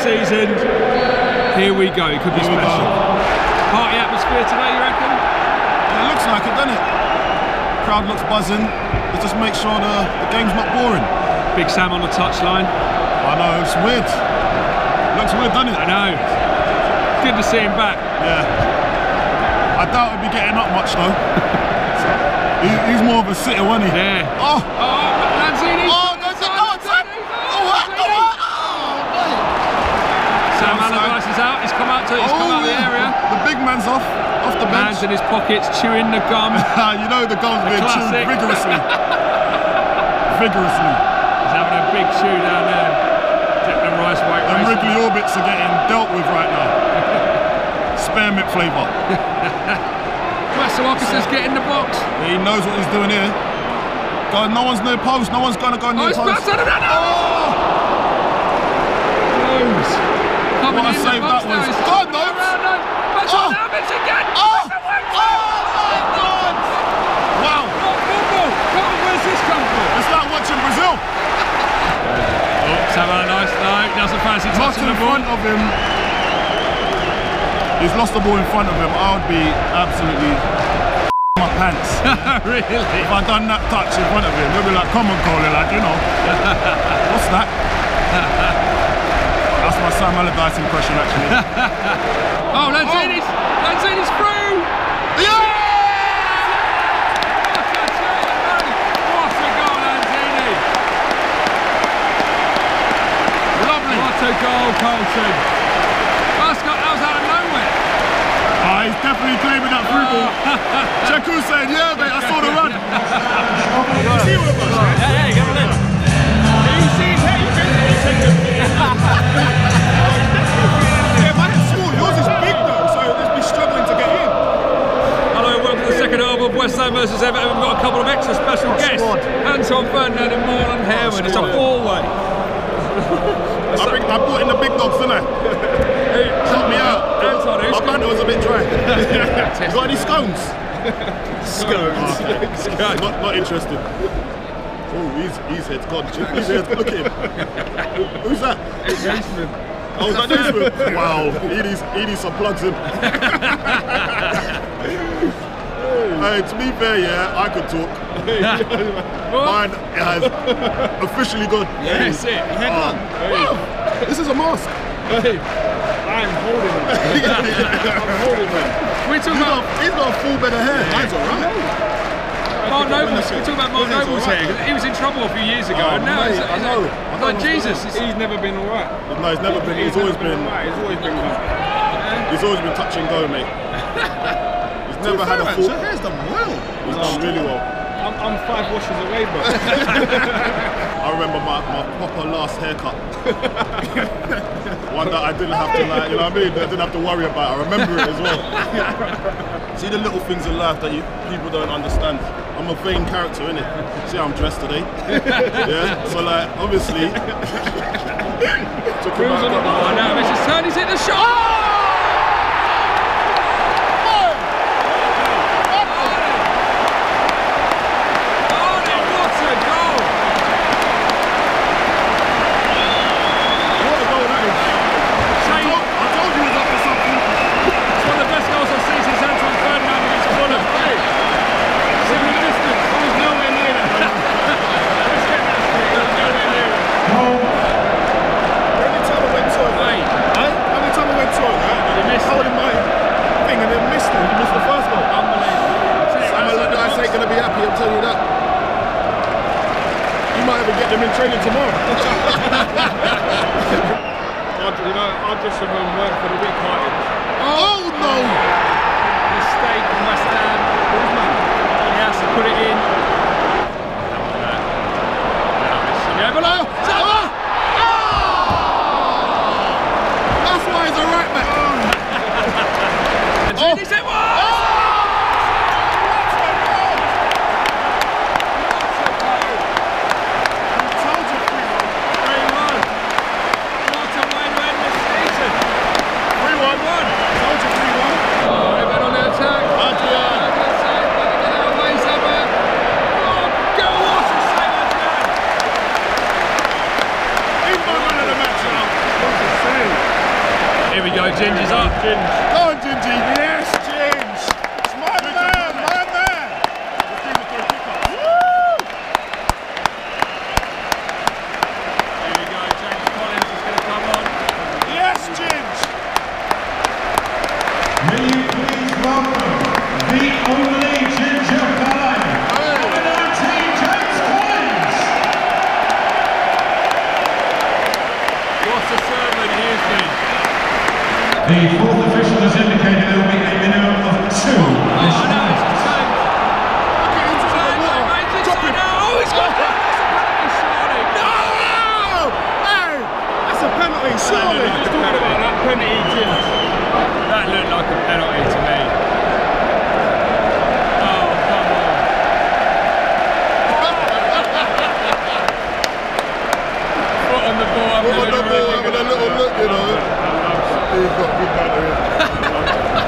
seasoned. Here we go, it could be special. Party atmosphere today, you reckon? It looks like it, doesn't it? Crowd looks buzzing. Let's just make sure the game's not boring. Big Sam on the touchline. I know, it's weird. Looks weird, doesn't it? I know. Good to see him back. Yeah. I doubt he'll be getting up much though. He's more of a sitter, wasn't he? Yeah. Oh! Lanzini! Sam Allardyce is out, he's come out of the area. The big man's off the bench. Hands in his pockets, chewing the gum. You know the gum's being chewed vigorously. Vigorously. He's having a big chew down there. Declan Rice, White Them Wrigley orbits are getting dealt with right now. Spearmint flavour. Masuaku says get in the box. He knows what he's doing here. God, no one's near post, no one's gonna go near post. Coming what a save that was. God, no! Again. Oh my God! Wow! Where's this come from? It's like watching Brazil. Sam Allardyce, no, doesn't fancy touching the ball. In front of him. He's lost the ball in front of him. I would be absolutely my pants. Really? If I'd done that touch in front of him, they'd be like, come on, Cole, like, you know. What's that? That's my Sam Allardyce impression, actually. Oh, Lanzini's through! Yeah! What a goal, Lanzini! Lovely! What a goal, Colton! That was out of nowhere. He's definitely claiming that through ball. Cheku saying, yeah, mate, I saw the run. You see all of us, right? Yeah, get on in. Can you see his head? Yeah, mine's small. Yours is big, though, so let's be struggling to get in. Hello, welcome to the second half of West Ham versus Everton. We've got a couple of extra special guests. Anton Ferdinand and Marlon Harewood. It's a four-way. I brought in the big dogs, didn't I? Help me out. Anton, my banter was a bit dry. You got any scones? Scones. Not interested. Oh, his head's gone. His head's, look at him. Who's that? Newsman. Oh, is that Newsman? Wow, he needs some plugs in. Hey, to be fair, yeah, I could talk. Mine has officially gone. Yeah, that's it. Wow, this is a mask. Hey, I'm holding him. I'm holding him. He's got a full bed of hair. Mine's alright. Mark Noble, we talk about Mark Noble's hair. He was in trouble a few years ago, and now he's like Jesus. He's never been alright. No, he's never been. He's always been. He's always been touch and go, mate. He's never had a full. Hair's done well. He's done really well. I'm 5 washes away, bro. I remember my proper last haircut. One that I didn't have to, like, you know what I mean? I didn't have to worry about. I remember it as well. See the little things in life that people don't understand. I'm a vain character, innit? See how I'm dressed today? Yeah. So like, obviously. Took him out. Oh, now Mrs. Turney's hit the shot. Training tomorrow. I'll just remember work for the week party. Oh no! Mistake from West Ham. He has to put it in. That's why he's a right back. And he's hit one! The only ginger card. Number 19, James Collins. What a sermon he has been. The fourth official has indicated there will be a minimum of 2. Oh no, it's a turn. Oh, he's got that. That's a penalty, surely. Hey, that's a penalty, surely. Just talking about that penalty, Jim. That looked like a penalty to me. Oh, come on. Foot on the ball, Put on the ball, having a little look, you know. He's got good battery.